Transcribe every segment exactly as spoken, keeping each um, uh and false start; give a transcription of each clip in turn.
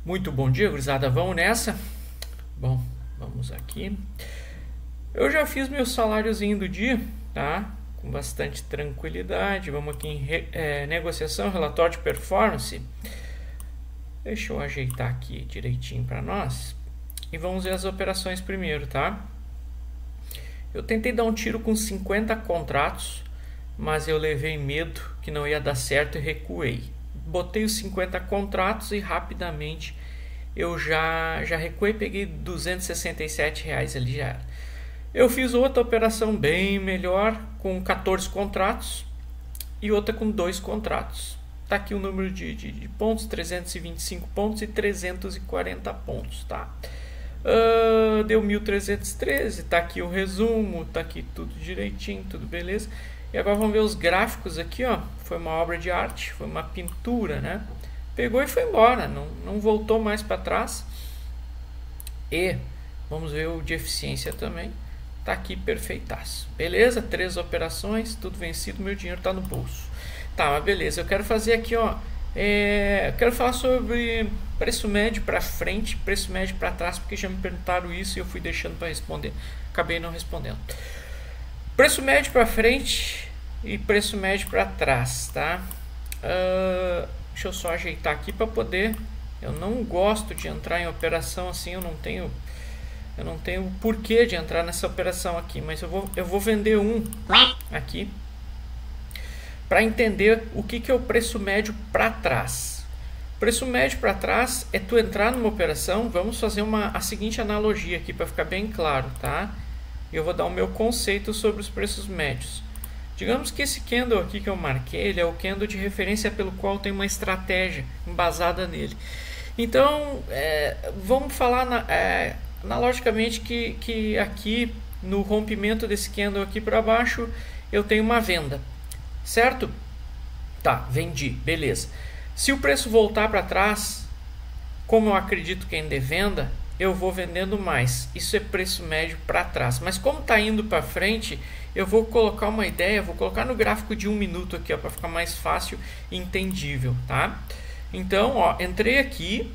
Muito bom dia, gurizada. Vamos nessa? Bom, vamos aqui. Eu já fiz meu saláriozinho do dia, tá? Com bastante tranquilidade. Vamos aqui em re, é, negociação, relatório de performance. Deixa eu ajeitar aqui direitinho para nós. E vamos ver as operações primeiro, tá? Eu tentei dar um tiro com cinquenta contratos, mas eu levei medo que não ia dar certo e recuei. Botei os cinquenta contratos e rapidamente eu já, já recuei, peguei duzentos e sessenta e sete reais ali já era. Eu fiz outra operação bem melhor com quatorze contratos e outra com dois contratos. Tá aqui o número de, de, de pontos, trezentos e vinte e cinco pontos e trezentos e quarenta pontos, tá? Uh, deu mil trezentos e treze, tá aqui o resumo, tá aqui tudo direitinho, tudo beleza. E agora vamos ver os gráficos aqui, ó. Foi uma obra de arte, foi uma pintura, né? Pegou e foi embora, não, não voltou mais para trás. E vamos ver o de eficiência também. Tá aqui perfeitaço. Beleza? Três operações, tudo vencido, meu dinheiro tá no bolso. Tá, mas beleza. Eu quero fazer aqui, ó. É, eu quero falar sobre preço médio para frente, preço médio para trás, porque já me perguntaram isso e eu fui deixando para responder. Acabei não respondendo. Preço médio para frente e preço médio para trás, tá? Uh, deixa eu só ajeitar aqui para poder. Eu não gosto de entrar em operação assim, eu não tenho, eu não tenho porquê de entrar nessa operação aqui, mas eu vou, eu vou vender um aqui para entender o que, que é o preço médio para trás. Preço médio para trás é tu entrar numa operação. Vamos fazer uma, a seguinte analogia aqui para ficar bem claro, tá? Eu vou dar o meu conceito sobre os preços médios. Digamos que esse candle aqui que eu marquei, ele é o candle de referência pelo qual tem uma estratégia embasada nele. Então, é, vamos falar na, é, analogicamente que, que aqui no rompimento desse candle aqui para baixo, eu tenho uma venda, certo? Tá, vendi, beleza. Se o preço voltar para trás, como eu acredito que ainda é venda, eu vou vendendo mais. Isso é preço médio para trás. Mas como está indo para frente, eu vou colocar uma ideia, vou colocar no gráfico de um minuto aqui, para ficar mais fácil e entendível, tá? Então, ó, entrei aqui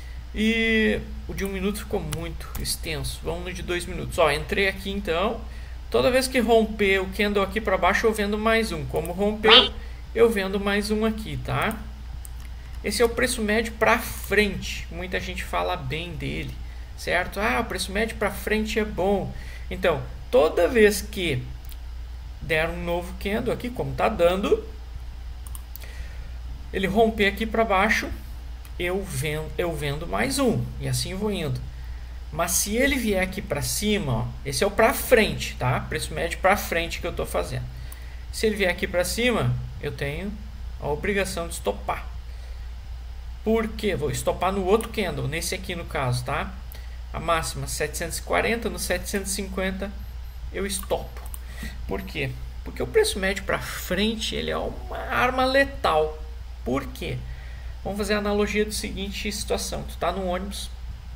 e o de um minuto ficou muito extenso. Vamos no de dois minutos. Ó, entrei aqui então. Toda vez que romper o candle aqui para baixo, eu vendo mais um. Como rompeu, eu vendo mais um aqui, tá? Esse é o preço médio para frente. Muita gente fala bem dele, certo? Ah, o preço médio para frente é bom. Então, toda vez que der um novo candle aqui, como está dando, ele romper aqui para baixo, eu vendo, eu vendo mais um. E assim eu vou indo. Mas se ele vier aqui para cima, ó, esse é o para frente, tá? Preço médio para frente que eu estou fazendo. Se ele vier aqui para cima, eu tenho a obrigação de estopar. Por quê? Vou estopar no outro candle, nesse aqui no caso, tá? A máxima setecentos e quarenta, no setecentos e cinquenta eu estopo. Por quê? Porque o preço médio para frente, ele é uma arma letal. Por quê? Vamos fazer a analogia do seguinte situação. Tu tá no ônibus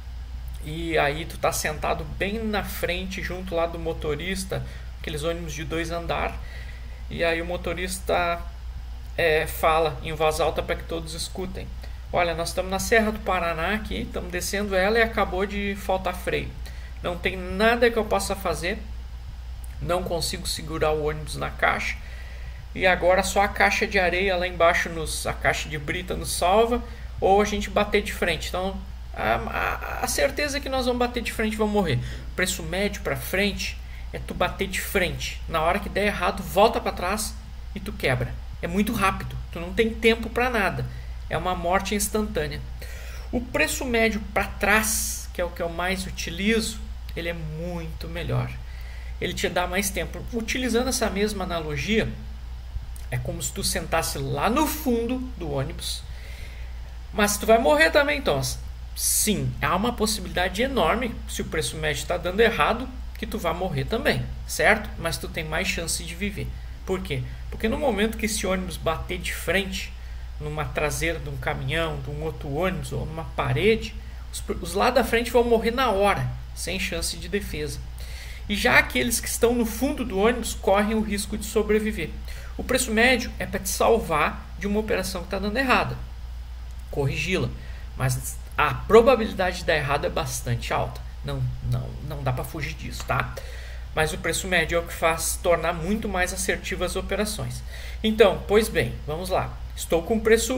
e aí tu tá sentado bem na frente, junto lá do motorista, aqueles ônibus de dois andares, e aí o motorista é, fala em voz alta para que todos escutem. Olha, nós estamos na Serra do Paraná aqui, estamos descendo ela e acabou de faltar freio. Não tem nada que eu possa fazer, não consigo segurar o ônibus na caixa, e agora só a caixa de areia lá embaixo, nos, a caixa de brita nos salva, ou a gente bater de frente. Então, a, a, a certeza é que nós vamos bater de frente e vamos morrer. Preço médio para frente é tu bater de frente. Na hora que der errado, volta para trás e tu quebra. É muito rápido, tu não tem tempo para nada. É uma morte instantânea. O preço médio para trás, que é o que eu mais utilizo, ele é muito melhor. Ele te dá mais tempo. Utilizando essa mesma analogia, é como se tu sentasse lá no fundo do ônibus. Mas tu vai morrer também, então. Sim, há uma possibilidade enorme, se o preço médio está dando errado, que tu vai morrer também, certo? Mas tu tem mais chance de viver. Por quê? Porque no momento que esse ônibus bater de frente, numa traseira de um caminhão, de um outro ônibus ou numa parede, os, os lá da frente vão morrer na hora, sem chance de defesa. E já aqueles que estão no fundo do ônibus correm o risco de sobreviver. O preço médio é para te salvar de uma operação que está dando errada, corrigi-la. mas a probabilidade de dar errado é bastante alta. Não, não, não dá para fugir disso, tá? Mas o preço médio é o que faz tornar muito mais assertivas as operações. Então, pois bem, vamos lá. Estou com o preço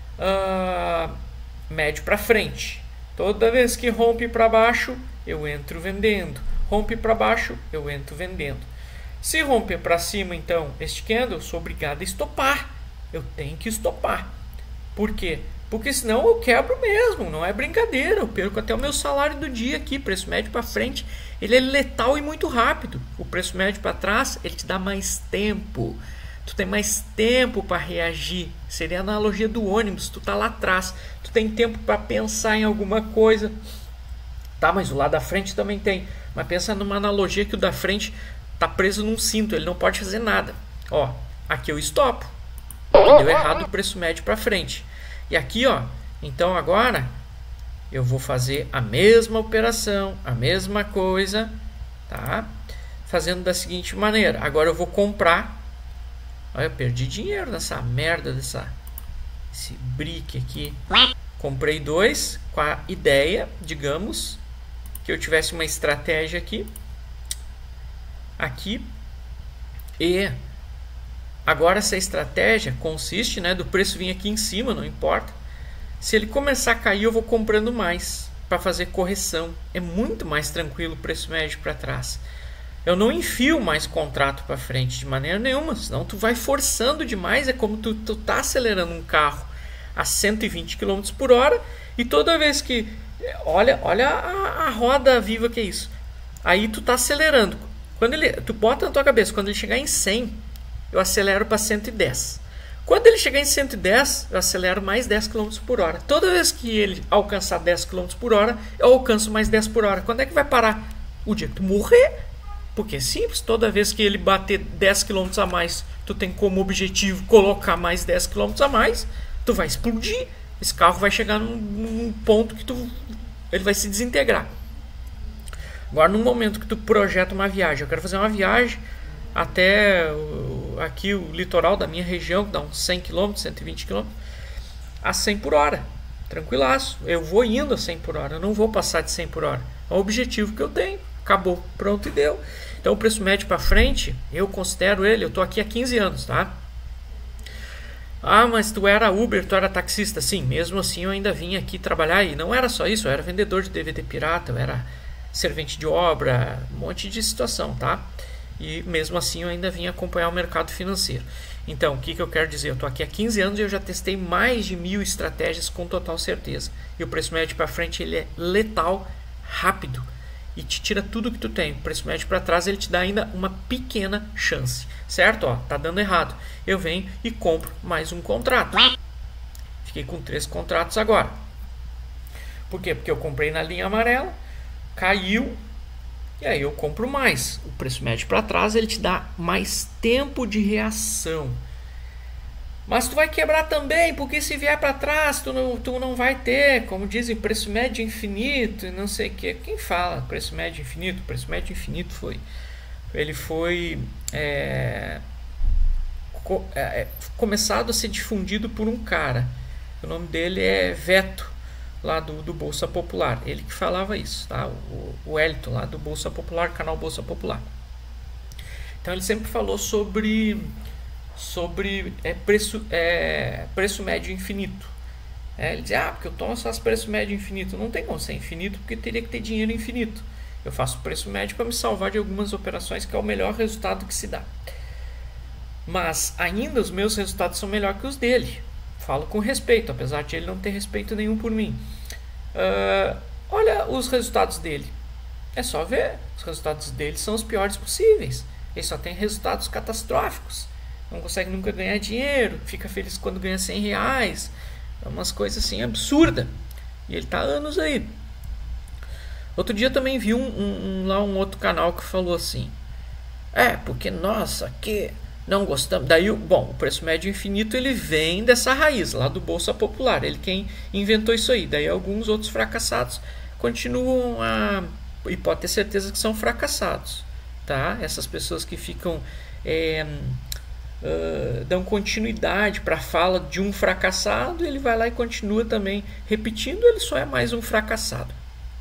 uh, médio para frente. Toda vez que rompe para baixo, eu entro vendendo. Rompe para baixo, eu entro vendendo. Se romper para cima, então, este candle, eu sou obrigado a estopar. Eu tenho que estopar. Por quê? Porque senão eu quebro mesmo, não é brincadeira. Eu perco até o meu salário do dia aqui. Preço médio para frente, ele é letal e muito rápido. O preço médio para trás, ele te dá mais tempo. Tu tem mais tempo para reagir. Seria a analogia do ônibus. Tu tá lá atrás, tu tem tempo para pensar em alguma coisa. Tá, mas o lado da frente também tem. Mas pensa numa analogia que o da frente tá preso num cinto, ele não pode fazer nada. Ó, aqui eu estopo. Deu errado o preço médio para frente. E aqui, ó, então agora eu vou fazer a mesma operação, a mesma coisa, tá? Fazendo da seguinte maneira. Agora eu vou comprar. Olha, eu perdi dinheiro nessa merda dessa esse brick aqui. Comprei dois com a ideia, digamos, que eu tivesse uma estratégia aqui, aqui, e agora essa estratégia consiste, né, do preço vir aqui em cima, não importa. Se ele começar a cair, eu vou comprando mais para fazer correção. É muito mais tranquilo o preço médio para trás. Eu não enfio mais contrato para frente de maneira nenhuma, senão tu vai forçando demais. É como tu, tu tá acelerando um carro a cento e vinte quilômetros por hora e toda vez que... Olha, olha a, a roda viva que é isso. Aí tu tá acelerando. Quando ele, tu bota na tua cabeça, quando ele chegar em cem, eu acelero para cento e dez. Quando ele chegar em cento e dez, eu acelero mais dez quilômetros por hora. Toda vez que ele alcançar dez quilômetros por hora, eu alcanço mais dez por hora. Quando é que vai parar? O dia que tu morrer. Porque é simples, toda vez que ele bater dez quilômetros a mais, tu tem como objetivo colocar mais dez quilômetros a mais, tu vai explodir. Esse carro vai chegar num, num ponto que tu, ele vai se desintegrar. Agora, no momento que tu projeta uma viagem, eu quero fazer uma viagem até o, aqui o litoral da minha região, que dá uns cem quilômetros, cento e vinte quilômetros, a cem por hora. Tranquilaço. Eu vou indo a cem por hora, eu não vou passar de cem por hora. É o objetivo que eu tenho. Acabou, pronto e deu. Então o preço médio para frente, eu considero ele, eu tô aqui há quinze anos, tá? Ah, mas tu era Uber, tu era taxista. Sim, mesmo assim eu ainda vim aqui trabalhar e não era só isso, eu era vendedor de D V D pirata, eu era servente de obra, um monte de situação, tá? E mesmo assim eu ainda vim acompanhar o mercado financeiro. Então, o que, que eu quero dizer? Eu tô aqui há quinze anos e eu já testei mais de mil estratégias com total certeza. E o preço médio para frente ele é letal, rápido. E te tira tudo que tu tem. O preço médio para trás ele te dá ainda uma pequena chance, certo? Ó, tá dando errado. Eu venho e compro mais um contrato. Fiquei com três contratos agora. Por quê? Porque eu comprei na linha amarela, caiu, e aí eu compro mais. O preço médio para trás ele te dá mais tempo de reação. Mas tu vai quebrar também, porque se vier para trás, tu não, tu não vai ter, como dizem, preço médio infinito e não sei o que. Quem fala preço médio infinito? Preço médio infinito foi... Ele foi é, co, é, começado a ser difundido por um cara. O nome dele é Veto, lá do, do Bolsa Popular. Ele que falava isso, tá? O, o Elton, lá do Bolsa Popular, canal Bolsa Popular. Então ele sempre falou sobre... sobre é, preço, é, preço médio infinito. É, ele dizia, ah, porque eu tomo só preço médio infinito. Não tem como ser infinito, porque teria que ter dinheiro infinito. Eu faço preço médio para me salvar de algumas operações, que é o melhor resultado que se dá. Mas ainda os meus resultados são melhores que os dele. Falo com respeito, apesar de ele não ter respeito nenhum por mim. Uh, olha os resultados dele. É só ver. Os resultados dele são os piores possíveis. Ele só tem resultados catastróficos. Não consegue nunca ganhar dinheiro, fica feliz quando ganha cem reais, é umas coisas assim absurdas. E ele tá há anos aí. Outro dia também vi um, um, um, lá um outro canal que falou assim, é, porque nossa, aqui não gostamos. Daí, bom, o preço médio infinito ele vem dessa raiz, lá do Bolsa Popular, ele quem inventou isso aí. Daí alguns outros fracassados continuam a... e pode ter certeza que são fracassados, tá? Essas pessoas que ficam... É, uh, dão continuidade para a fala de um fracassado, ele vai lá e continua também repetindo, ele só é mais um fracassado.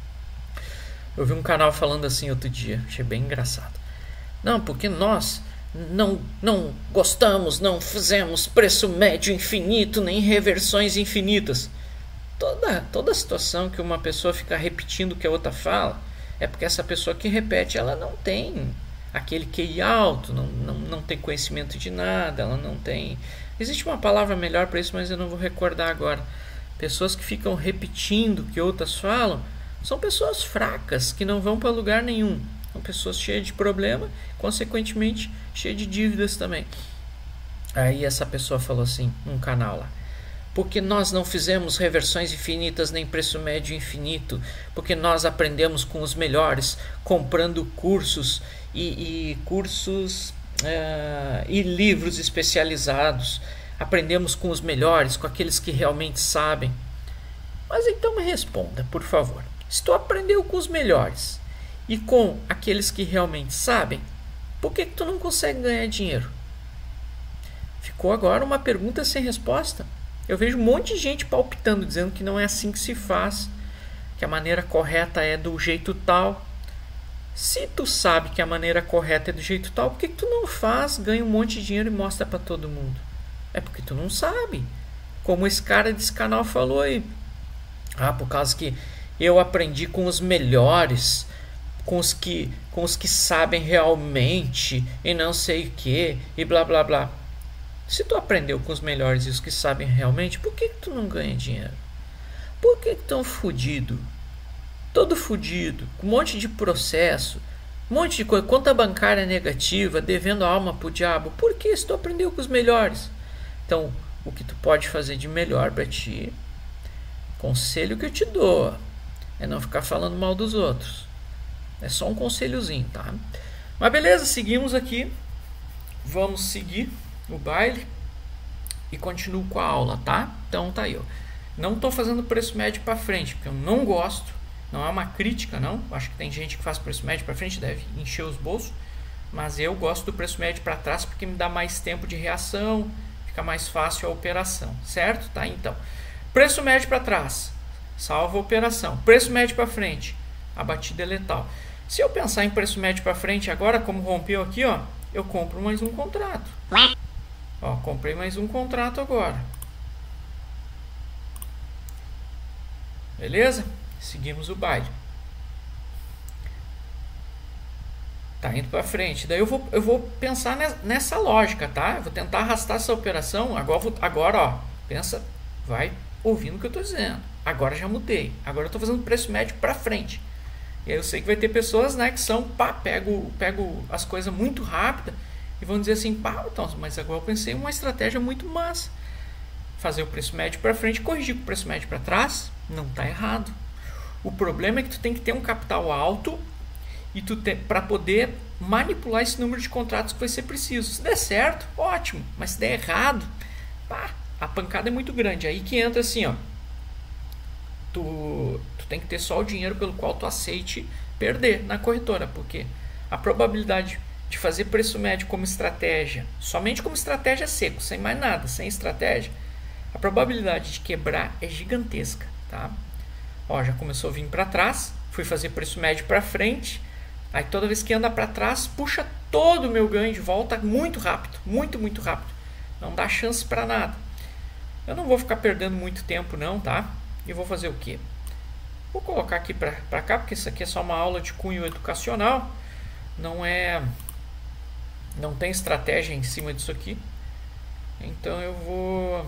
Eu vi um canal falando assim outro dia, achei bem engraçado. Não, porque nós não, não gostamos, não fizemos preço médio infinito, nem reversões infinitas. Toda, toda situação que uma pessoa fica repetindo o que a outra fala, é porque essa pessoa que repete, ela não tem aquele Q I alto, não, não, não tem conhecimento de nada, ela não tem... Existe uma palavra melhor para isso, mas eu não vou recordar agora. Pessoas que ficam repetindo o que outras falam, são pessoas fracas, que não vão para lugar nenhum. São pessoas cheias de problema, consequentemente cheias de dívidas também. Aí essa pessoa falou assim, num canal lá: porque nós não fizemos reversões infinitas nem preço médio infinito, porque nós aprendemos com os melhores, comprando cursos e, e cursos uh, e livros especializados. Aprendemos com os melhores, com aqueles que realmente sabem. Mas então me responda, por favor. Se tu aprendeu com os melhores e com aqueles que realmente sabem, por que, que tu não consegue ganhar dinheiro? Ficou agora uma pergunta sem resposta. Eu vejo um monte de gente palpitando, dizendo que não é assim que se faz, que a maneira correta é do jeito tal. Se tu sabe que a maneira correta é do jeito tal, por que, que tu não faz, ganha um monte de dinheiro e mostra para todo mundo? É porque tu não sabe. Como esse cara desse canal falou aí. Ah, por causa que eu aprendi com os melhores, com os que, com os que sabem realmente e não sei o que, e blá blá blá. Se tu aprendeu com os melhores e os que sabem realmente, por que, que tu não ganha dinheiro? Por que que tão fudido? Todo fudido, com um monte de processo, um monte de coisa, conta bancária negativa, devendo a alma pro diabo. Por que se tu aprendeu com os melhores? Então, o que tu pode fazer de melhor para ti, conselho que eu te dou, é não ficar falando mal dos outros. É só um conselhozinho, tá? Mas beleza, seguimos aqui. Vamos seguir o baile e continuo com a aula, tá? Então tá aí, ó. Não tô fazendo preço médio para frente, porque eu não gosto. Não é uma crítica, não. Acho que tem gente que faz preço médio para frente, deve encher os bolsos. Mas eu gosto do preço médio para trás porque me dá mais tempo de reação, fica mais fácil a operação, certo? Tá? Então, preço médio para trás, salva a operação. Preço médio para frente, a batida é letal. Se eu pensar em preço médio para frente agora, como rompeu aqui, ó, eu compro mais um contrato. Ó, comprei mais um contrato agora. Beleza? Seguimos o baile. Tá indo para frente. Daí eu vou, eu vou pensar nessa lógica, tá? Eu vou tentar arrastar essa operação. Agora, vou, agora ó, pensa, vai ouvindo o que eu tô dizendo. Agora já mudei. Agora eu tô fazendo preço médio para frente. E aí eu sei que vai ter pessoas, né, que são, pá, pego, pego as coisas muito rápido e vão dizer assim, pá, então, mas agora eu pensei em uma estratégia muito massa. Fazer o preço médio para frente e corrigir com o preço médio para trás, não tá errado. O problema é que tu tem que ter um capital alto e tu para poder manipular esse número de contratos que vai ser preciso. Se der certo, ótimo, mas se der errado, pá, a pancada é muito grande. Aí que entra assim, ó, tu, tu tem que ter só o dinheiro pelo qual tu aceite perder na corretora, porque a probabilidade de fazer preço médio como estratégia, somente como estratégia seco, sem mais nada, sem estratégia, a probabilidade de quebrar é gigantesca, tá? Ó, já começou a vir para trás, fui fazer preço médio para frente, aí toda vez que anda para trás, puxa todo o meu ganho de volta muito rápido, muito, muito rápido. Não dá chance para nada. Eu não vou ficar perdendo muito tempo não, tá? E vou fazer o quê? Vou colocar aqui para cá, porque isso aqui é só uma aula de cunho educacional, não é... não tem estratégia em cima disso aqui. Então eu vou...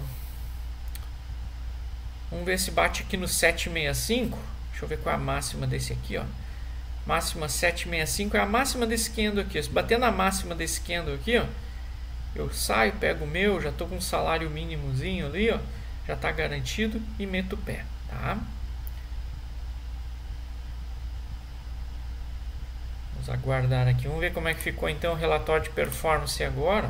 Vamos ver se bate aqui no sete sessenta e cinco. Deixa eu ver qual é a máxima desse aqui, ó. Máxima sete sessenta e cinco é a máxima desse candle aqui. Se bater na máxima desse candle aqui, ó, eu saio, pego o meu, já tô com um salário mínimozinho ali, ó, já tá garantido e meto o pé, tá? Vamos aguardar aqui. Vamos ver como é que ficou então o relatório de performance agora.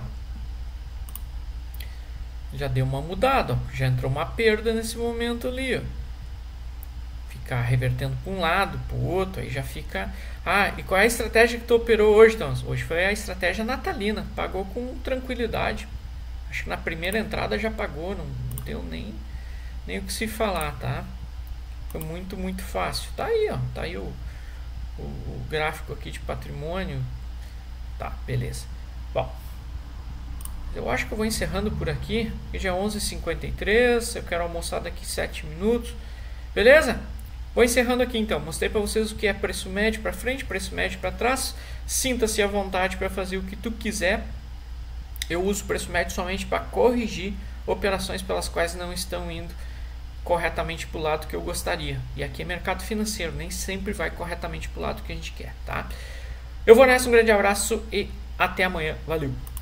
Já deu uma mudada, ó. Já entrou uma perda nesse momento ali, ó. ficar revertendo para um lado, para o outro, aí já fica... Ah, e qual é a estratégia que tu operou hoje, então? Hoje foi a estratégia natalina, pagou com tranquilidade. Acho que na primeira entrada já pagou, não, não deu nem, nem o que se falar, tá? Foi muito, muito fácil. Tá aí, ó, tá aí o, o, o gráfico aqui de patrimônio. Tá, beleza. Bom, eu acho que eu vou encerrando por aqui, porque já é onze e cinquenta e três, eu quero almoçar daqui sete minutos. Beleza? Vou encerrando aqui então. Mostrei para vocês o que é preço médio para frente, preço médio para trás. Sinta-se à vontade para fazer o que tu quiser. Eu uso o preço médio somente para corrigir operações pelas quais não estão indo corretamente para o lado que eu gostaria. E aqui é mercado financeiro, nem sempre vai corretamente para o lado que a gente quer, tá? Eu vou nessa, um grande abraço e até amanhã. Valeu!